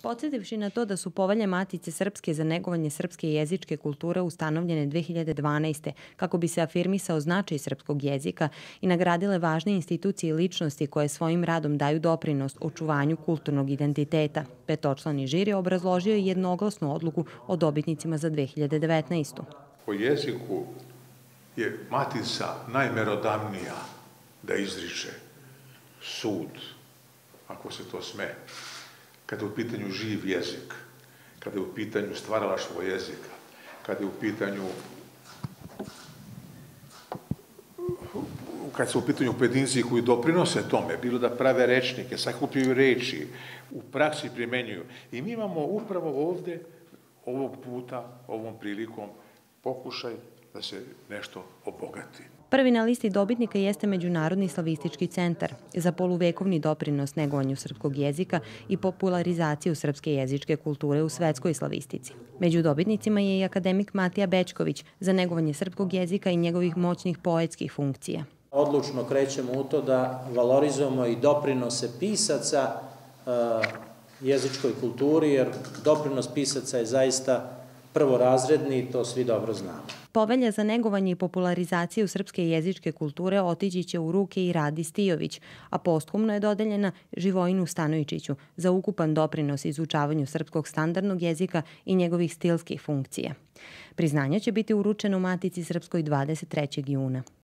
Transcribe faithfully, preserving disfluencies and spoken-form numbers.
Podsjetivši na to da su povelje Matice Srpske za negovanje srpske jezičke kulture ustanovljene dve hiljade dvanaeste. kako bi se afirmisao značaj srpskog jezika i nagradile važne institucije i ličnosti koje svojim radom daju doprinos očuvanju kulturnog identiteta, petočlani žiri obrazložio je jednoglasnu odluku o dobitnicima za dve hiljade devetnaestu. Po jeziku je Matica najmerodavnija da izriče sud, ako se to sme, kada je u pitanju živ jezik, kada je u pitanju stvaralaštvo jezika, kada je u pitanju kad su u pitanju pojedinci koji doprinose tome, bilo da prave rečnike, sakupljaju reči, u praksi primenjuju. I mi imamo upravo ovde, ovog puta, ovom prilikom, pokušaj da se nešto obogati. Prvi na listi dobitnika jeste Međunarodni slavistički centar za poluvekovni doprinos negovanju srpskog jezika i popularizaciju srpske jezičke kulture u svetskoj slavistici. Među dobitnicima je i akademik Matija Bećković za negovanje srpskog jezika i njegovih moćnih poetskih funkcija. Odlučno krećemo u to da valorizujemo i doprinose pisaca jezičkoj kulturi, jer doprinos pisaca je zaista prvorazredni i to svi dobro znamo. Povelja za negovanje i popularizaciju srpske jezičke kulture otići će u ruke i Radi Stijović, a posthumno je dodeljena Živojinu Stanojičiću za ukupan doprinos izučavanju srpskog standardnog jezika i njegovih stilskih funkcija. Priznanje će biti uručeno u Matici Srpskoj dvadeset trećeg juna.